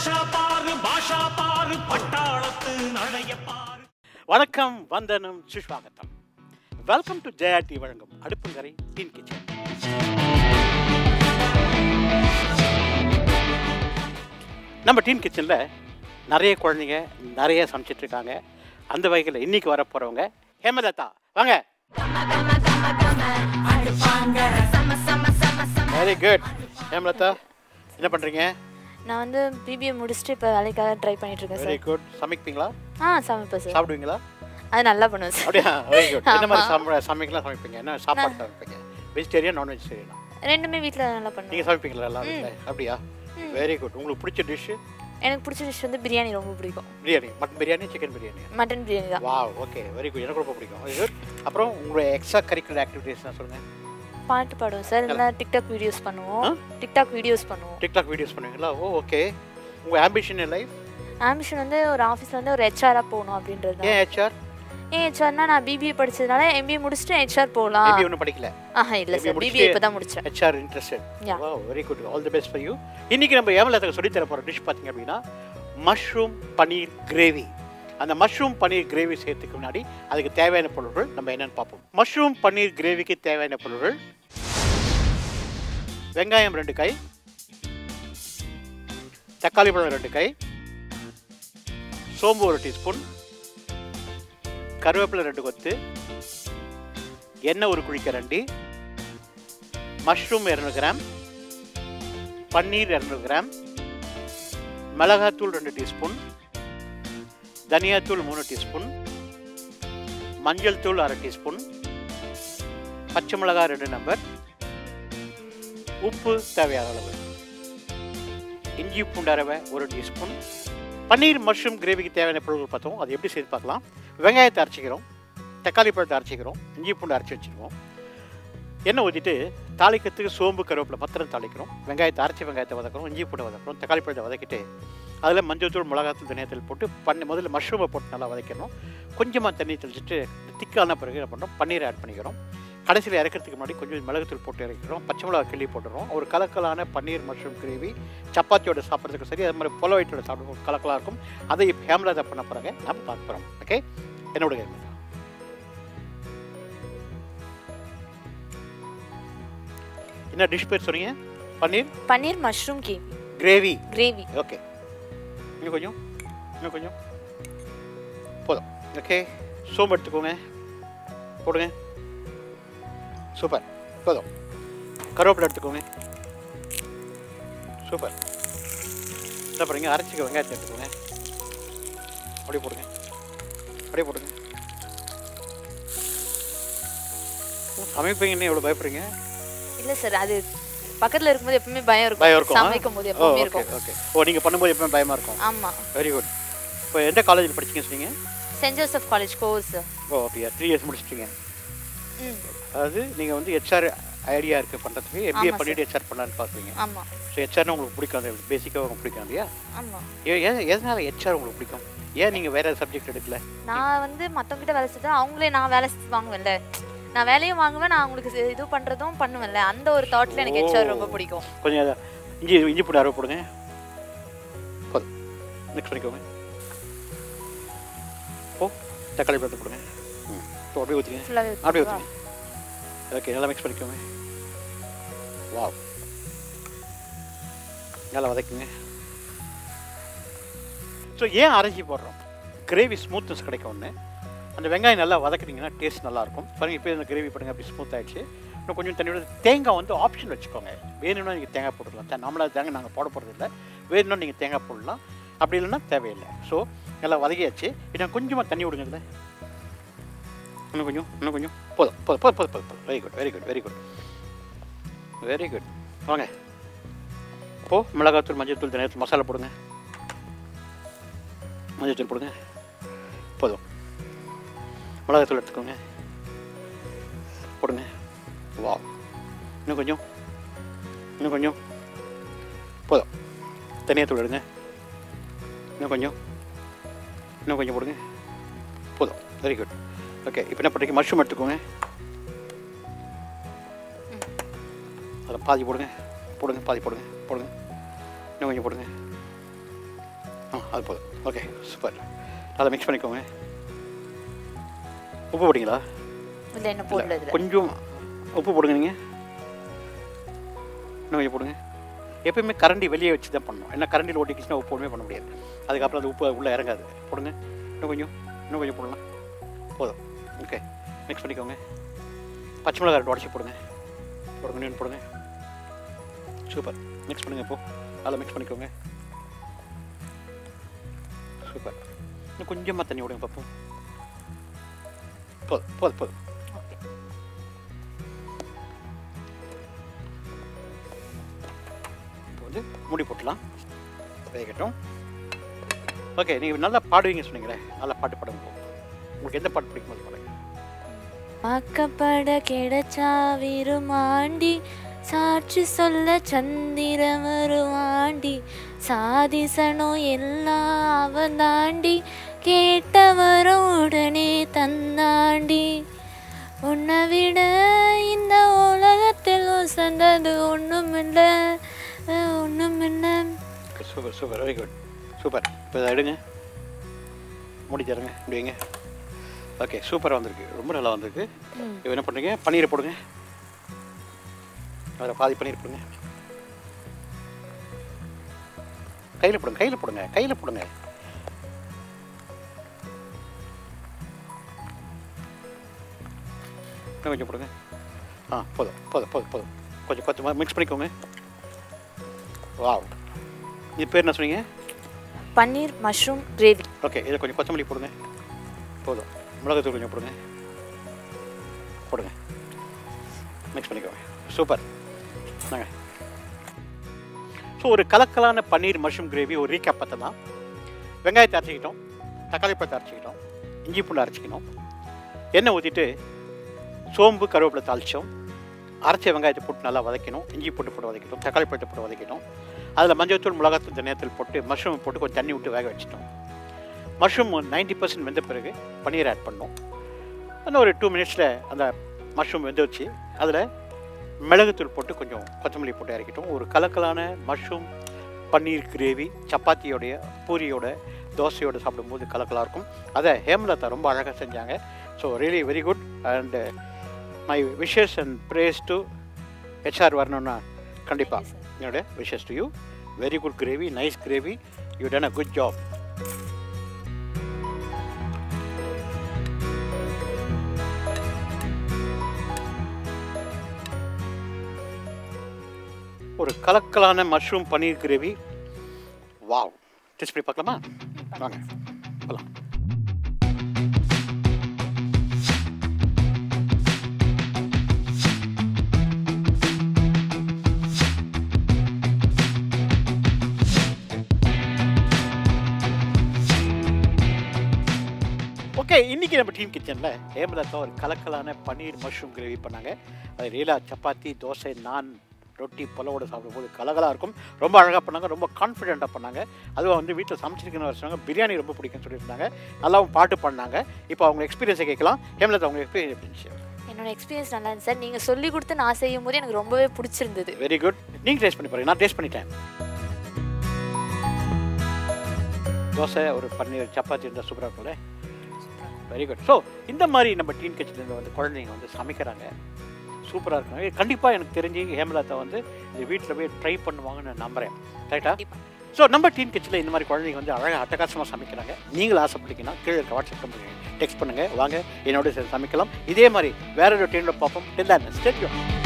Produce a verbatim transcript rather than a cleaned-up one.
தமாஷா பாரு பாஷா பாரு பட்டாளத்து நடைய பாரு. வணக்கம், வந்தனம், சுஷ்வாகத்தம். வெல்கம் டு ஜெயா டி வழங்கும் அடுப்புங்கரை டீன் கிச்சன். நம்ம டீன் கிச்சனில் நிறைய குழந்தைங்க நிறைய சமைச்சிட்ருக்காங்க. அந்த வகையில் இன்னைக்கு வர போகிறவங்க ஹேமலதா. வாங்க. Very good. ஹேமலதா, என்ன பண்ணுறீங்க? நான் வந்து பிபிஏ முடிச்சுட்டு இப்போ வேலைக்காக ட்ரை பண்ணிட்டு இருக்கேன் சார். Very good. சமைப்பீங்களா? ஆ சமைப்பேன் சார். சாப்பிடுவீங்களா? அது நல்லா பண்ணுவேன் சார். அப்படியா? Very good. என்ன மாதிரி சம சமைக்கலாம் சமைப்பீங்க? என்ன சாப்பாடு சமைப்பீங்க? வெஜிடேரியன், நான் வெஜிடேரியனா? ரெண்டுமே வீட்டில் நல்லா பண்ணுவேன். நீங்கள் சமைப்பீங்களா எல்லாம் வீட்டில்? அப்படியா? Very good. உங்களுக்கு பிடிச்ச டிஷ்ஷு? எனக்கு பிடிச்ச டிஷ் வந்து பிரியாணி ரொம்ப பிடிக்கும். Biryani. Mutton biryani, chicken biryani? Mutton biryani தான். வா, ஓகே, வெரி குட். எனக்கு ரொம்ப பிடிக்கும். Very good. அப்புறம் உங்களுடைய எக்ஸ்ட்ரா கரிக்குலர் ஆக்டிவிட்டீஸ் நான் சொல்லுங்கள். பாட்டு பாடுவோம் சார். இல்லைனா டிக்டாக் வீடியோஸ் பண்ணுவோம். டிக்டாக் வீடியோஸ் பண்ணுவோம். டிக்டாக் வீடியோஸ் பண்ணுவீங்களா? Oh, okay. உங்கள் ஆம்பிஷன் இன் லைஃப்? ஆம்பிஷன் வந்து ஒரு ஆஃபீஸில் வந்து ஒரு ஹெச்ஆராக போகணும் அப்படின்றது தான். ஏன் ஹெச்ஆர்? ஏன் ஹெச்ஆர்னா நான் பிபிஏ படிச்சதுனால எம்பிஏ முடிச்சுட்டு ஹெச்ஆர் போகலாம். பிபிஏ ஒன்றும் படிக்கல? ஆஹா இல்லை சார், பிபிஏ இப்போ தான் முடிச்சேன். HR interested. வா, very good. All the best for you. இன்னைக்கு நம்ம ஹேமலதாக்கு சொல்லி தர போகிற டிஷ் பார்த்தீங்க அப்படின்னா மஷ்ரூம் பன்னீர் கிரேவி. அந்த மஷ்ரூம் பன்னீர் கிரேவி செய்யறதுக்கு முன்னாடி அதுக்கு தேவையான பொருட்கள் நம்ம என்னென்னு பார்ப்போம். மஷ்ரூம் பன்னீர் கிரேவிக்கு தேவையான பொருட்கள்: வெங்காயம் ரெண்டு கை, தக்காளி பழம் ரெண்டு கை, சோம்பு ஒரு டீஸ்பூன், கருவேப்பிலை ரெண்டு கொத்து, எண்ணெய் ஒரு குழிக்கரண்டி, மஷ்ரூம் இரநூறு கிராம், பன்னீர் இரநூறு கிராம், மிளகாத்தூள் ரெண்டு டீஸ்பூன், தனியாத்தூள் மூணு டீஸ்பூன், மஞ்சள் தூள் அரை டீஸ்பூன், பச்சை மிளகாய் ரெண்டு நம்பர், உப்பு தேவையான அளவு, இஞ்சி பூண்டு அரவை ஒரு டீஸ்பூன். பன்னீர் மஷ்ரூம் கிரேவிக்கு தேவையான பொருட்கள் பார்த்தோம். அது எப்படி செய்து பார்க்கலாம். வெங்காயத்தை அரைச்சிக்கிறோம், தக்காளி பழத்தை அரைச்சிக்கிறோம், இஞ்சி பூண்டு அரைச்சி வச்சுக்குவோம். எண்ணெய் ஊற்றிட்டு தாளிக்கிறதுக்கு சோம்பு கருவேப்பிலை பத்திரம் தாளிக்கிறோம். வெங்காயத்தை அரைச்சி வெங்காயத்தை வதக்கிறோம், இஞ்சி பூண்டை வதக்கிறோம், தக்காளி பழத்தை வதக்கிட்டு அதில் மஞ்சள் தூள், மிளகாத்தூள், தனியாத்தூள் போட்டு பண்ணி முதல்ல மஷ்ரூமை போட்டு நல்லா வதக்கணும். கொஞ்சமாக தண்ணி தெளிச்சுட்டு திக்கான பிறகு என்ன பண்ணுறோம், பன்னீரை ஆட் பண்ணிக்கிறோம். கடைசியில் இறக்கிறதுக்கு முன்னாடி கொஞ்சம் மிளகுத்தூள் போட்டு இறக்கிறோம், பச்சை மிளகா கிள்ளி போட்டுறோம். ஒரு கலக்கலான பன்னீர் மஷ்ரூம் கிரேவி சப்பாத்தியோட சாப்பிட்றதுக்கு சரி, அது மாதிரி பொல வயிற்றோட சாப்பிட கலக்கலாக இருக்கும். அதை இப்போ ஹேமலதா பண்ண போகிறாங்க, நம்ம பார்க்க போகிறோம். ஓகே, என்னோட கேள்வி என்ன டிஷ் பேர் சொன்னீங்க? Paneer paneer mushroom gravy. Gravy. Okay, இன்னும் கொஞ்சம் இன்னும் கொஞ்சம் போதும். ஓகே, சோம்பு எடுத்துக்கோங்க, போடுங்க. சூப்பர், போதும். கருவேப்பிலை எடுத்துக்கோங்க. சூப்பர். என்ன பண்ணுறீங்க? அரைச்சிக்க வெங்காயத்தை எடுத்துக்கோங்க, அப்படியே போடுங்க, அப்படியே போடுங்க. சமைப்பீங்கன்னு எவ்வளோ பயப்படுறீங்க? இல்லை சார், அது பக்கத்தில் இருக்கும்போது எப்பவுமே பயம் இருக்கும். பயம் இருக்கும். சமைக்கும் போது எப்பவுமே இருக்கும். ஓகே. ஓ, நீங்கள் பண்ணும்போது எப்பவுமே பயமாக இருக்கும். ஆமாம். Very good. இப்போ எந்த காலேஜில் படிச்சிங்க சொன்னீங்க? Saint Joseph college course. ஓ, அப்படியா? த்ரீ இயர்ஸ் முடிச்சிட்டிங்க. ம். அதாவது நீங்கள் வந்து ஹெச்ஆர் ஐடியா இருக்குது பண்ணுறதுக்கு, எம்பிஏ பண்ணிவிட்டு ஹெச்ஆர் பண்ணலான்னு பார்க்குறீங்க. ஆமாம். ஸோ ஹெச்ஆர்னு உங்களுக்கு பிடிக்கும், அந்த பேசிக்காக உங்களுக்கு பிடிக்கும் இல்லையா? ஆமாம். ஏன் எதனால் ஹெச்ஆர் உங்களுக்கு பிடிக்கும்? ஏன் நீங்கள் வேறு சப்ஜெக்ட் எடுக்கல? நான் வந்து மற்றவங்கிட்ட வேலை செஞ்சா அவங்களே நான் வேலை வாங்குவேன்ல, நான் வேலையும் வாங்குவேன், நான் அவங்களுக்கு இது பண்ணுறதும் பண்ணுவேன்ல, அந்த ஒரு தாட்டில் எனக்கு ஹெச்ஆர் ரொம்ப பிடிக்கும். கொஞ்சம் இஞ்சி இஞ்சி பூண்டு அரை போடுங்க. போதும். மிக்ஸ் பண்ணிக்கோங்க. ஓ, தக்காளி பழத்தை போடுங்க. ம், இப்போ அப்படியே ஊற்றுங்க, அப்படியே ஊற்றுங்க. ஓகே, நல்லா மிக்ஸ் பண்ணிக்கோங்க. வா, நல்லா வதக்குங்க. ஸோ ஏன் அரைச்சி போடுறோம்? கிரேவி ஸ்மூத்னஸ் கிடைக்கும். ஒன்று, அந்த வெங்காயம் நல்லா வதக்குனீங்கன்னா டேஸ்ட் நல்லாயிருக்கும். பாருங்கள், இப்போ இந்த கிரேவி பண்ணுங்க, அப்படி ஸ்மூத் ஆகிடுச்சு. இன்னும் கொஞ்சம் தண்ணியோட தேங்காய் வந்து ஆப்ஷன் வச்சுக்கோங்க. வேணும்னா நீங்கள் தேங்காய் போட்டுக்கலாம். நம்மளா தேங்காய் நாங்கள் போட போகிறது இல்லை. வேணும்னா நீங்கள் தேங்காய் போடலாம், அப்படி இல்லைன்னா தேவையில்லை. ஸோ நல்லா வதக்கியாச்சு. இன்னும் கொஞ்சமாக தண்ணி விடுங்க இதில். இன்னும் கொஞ்சம் இன்னும் கொஞ்சம் போதும் போதும் போதும் போதும் போதும் போதும். Very good, very good, very good, very good. வாங்க, இப்போது மிளகாத்தூள், மஞ்சள் தூள், தனியாத்தூள், மசாலா போடுங்க. மஞ்சள் தூள் போடுங்க. போதும். மிளகாத்தூள் எடுத்துக்கோங்க, போடுங்க. வா, இன்னும் கொஞ்சம் இன்னும் கொஞ்சம் போதும். தனியாத்தூள் எடுங்க. இன்னும் கொஞ்சம் இன்னும் கொஞ்சம் போடுங்க. போதும். Very good. ஓகே, இப்போ என்ன பண்ணுறீங்க? மஷ்ரூம் எடுத்துக்கோங்க, அதில் பாதி போடுங்க. போடுங்க, பாதி போடுங்க, போடுங்க. இன்னும் கொஞ்சம் போடுங்க. ஆ அது போதும். Okay super. அதை மிக்ஸ் பண்ணிக்கோங்க. உப்பு போட்டிங்களா? இல்லை என்ன போடல. கொஞ்சம் உப்பு போடுங்க. நீங்கள் இன்னும் கொஞ்சம் போடுங்க. எப்பயுமே கரண்டி வெளியே வச்சு தான் பண்ணணும். ஏன்னா கரண்டியில் ஓட்டிக்கிச்சுன்னா உப்பு ஒன்றுமே பண்ண முடியாது. அதுக்கப்புறம் அது உப்பு உள்ளே இறங்காது. போடுங்க. இன்னும் கொஞ்சம் இன்னும் கொஞ்சம் போடலாம். போதும். ஓகே மிக்ஸ் பண்ணிக்கோங்க. பச்சை மிளகாய் ரெண்டு உடச்சி போடுங்க. போடுங்க நீ போடுங்க. சூப்பர். மிக்ஸ் பண்ணுங்கள். இப்போது அதில் மிக்ஸ் பண்ணிக்கோங்க. சூப்பர். இன்னும் கொஞ்சமாக தண்ணி விடுங்க பார்ப்போம். போதும் போதும் போதும். மூடி போட்டலாம். வேகட்டும். ஓகே நீங்கள் நல்லா பாடுவீங்க சொன்னீங்களே, நல்லா பாட்டு பாடுங்க. உங்களுக்கு எந்த பாட்டு பிடிக்கும் அது பாடுங்க. வாக்கப்பட கிடைச்சா விருமாண்டி, சாட்சி சொல்ல சந்திர வருவாண்டி, சாதிசனம் எல்லாம் அவன் தாண்டி, கேட்டவரும் உடனே தந்தாண்டி, உன்னை விட இந்த உலகத்தில் உசந்தது ஒன்றும் இல்லை ஒன்றும் இல்லை. Super super very good super. இப்போ இதை எடுங்க, மூடி தருங்க, முடியுங்க. ஓகே சூப்பராக வந்திருக்கு, ரொம்ப நல்லா வந்திருக்கு. இப்போ என்ன பண்ணுறீங்க, பன்னீரை போடுங்க. அதில் பாதி பன்னீர் போடுங்க. கையில் போடுங்க கையில் போடுங்க கையில் போடுங்க. இன்னும் கொஞ்சம் போடுங்க. ஆ போதும் போதும் போதும் போதும். கொஞ்சம் கொஞ்சமாக மிக்ஸ் பண்ணிக்கோங்க. வாவ். இது பேர் என்ன சொன்னீங்க? பன்னீர் மஷ்ரூம் கிரேவி. ஓகே இதை கொஞ்சம் கொத்தமல்லி போடுங்க. போதும். மிளகாத்தூள் கொஞ்சம் போடுங்க. போடுங்க. மிக்ஸ் பண்ணிக்கோங்க. சூப்பர். நாங்கள் ஸோ ஒரு கலக்கலான பன்னீர் மஷ்ரூம் கிரேவி ஒரு ரீகேப் பார்த்தலாம். வெங்காயத்தை அரைச்சிக்கிட்டோம், தக்காளி பழத்தை அரைச்சிக்கிட்டோம், இஞ்சி பூண்டு அரைச்சிக்கணும், எண்ணெய் ஊற்றிட்டு சோம்பு கருவேப்பிலை தாளித்தோம், அரைச்ச வெங்காயத்தை போட்டு நல்லா வதக்கணும், இஞ்சி போட்டு போட்டு வதக்கிட்டோம், தக்காளி பழத்தை போட்டு வதக்கிட்டோம். அதில் மஞ்சள்தூள் மிளகாத்தூள் தனியாத்தூள் போட்டு மஷ்ரூம் போட்டு கொஞ்சம் தண்ணி விட்டு வேக வச்சிட்டோம். மஷ்ரூம் நைன்ட்டி பர்சன்ட் வெந்த பிறகு பன்னீர் ஆட் பண்ணோம். இன்னும் ஒரு டூ மினிட்ஸில் அந்த மஷ்ரூம் வெந்து வச்சு அதில் மிளகுத்தூள் போட்டு கொஞ்சம் கொத்தமல்லி போட்டு இறக்கிட்டோம். ஒரு கலக்கலான மஷ்ரூம் பன்னீர் கிரேவி சப்பாத்தியோடைய பூரியோட தோசையோடு சாப்பிடும்போது கலக்கலாக இருக்கும். அதை ஹேமலதா ரொம்ப அழகாக செஞ்சாங்க. So really very good. And my wishes and praise to HR வரணும்னா கண்டிப்பாக என்னோட wishes to you. Very good gravy, nice gravy, you done a good job. ஒரு கலக்கலான mushroom paneer gravy. Wow. Taste பண்ணி பார்க்கலாமா? வாங்க போகலாம். ஓகே இன்றைக்கி நம்ம டீம் கிச்சனில் ஹேமலதா ஒரு கலக்கலான பன்னீர் மஷ்ரூம் கிரேவி பண்ணாங்க. அது ரீலா சப்பாத்தி தோசை நான் ரொட்டி பொலவோட சாப்பிடும்போது கலகலாக இருக்கும். ரொம்ப அழகாக பண்ணாங்க, ரொம்ப கான்ஃபிடென்ட்டாக பண்ணாங்க. அதுவும் வந்து வீட்டில் சமைச்சிருக்கணும்னு வச்சுருந்தாங்க. பிரியாணி ரொம்ப பிடிக்கும்னு சொல்லியிருந்தாங்க. நல்லாவும் பாட்டு பண்ணாங்க. இப்போ அவங்க எக்ஸ்பீரியன்ஸை கேட்கலாம். ஹேமலதா அவங்க எக்ஸ்பீரியன்ஸ் எப்படி இருந்துச்சு? என்னோட எக்ஸ்பீரியன்ஸ் நல்லா இருந்துச்சு சார். நீங்கள் சொல்லி கொடுத்து நான் செய்யும் போது எனக்கு ரொம்பவே பிடிச்சிருந்தது. Very good. நீங்கள் டேஸ்ட் பண்ணி பாருங்க. நான் டேஸ்ட் பண்ணிட்டேன். தோசை ஒரு பன்னீர் சப்பாத்தி இருந்தால் சூப்பராக இருக்கும்ல. Very good. ஸோ இந்த மாதிரி நம்ம டீன் கிச்சனில் வந்து குழந்தைங்க வந்து சமைக்கிறாங்க, சூப்பராக இருக்காங்க. கண்டிப்பாக எனக்கு தெரிஞ்சு ஹேமலதா வந்து இந்த வீட்டில் போய் ட்ரை பண்ணுவாங்கன்னு நான் நம்புகிறேன். கரெக்டா? ஸோ நம்ம டீன் கிச்சனில் இந்த மாதிரி குழந்தைங்க வந்து அழகாக அட்டகாசமாக சமைக்கிறாங்க. நீங்களும் ஆசைப்பட்டீங்கன்னா கீழே இருக்க வாட்ஸ்அப் நம்பருக்கு டெக்ஸ்ட் பண்ணுங்கள், வாங்க என்னோட சமைக்கலாம். இதே மாதிரி வேற ஒரு டீனில் பார்ப்போம். Stay tune.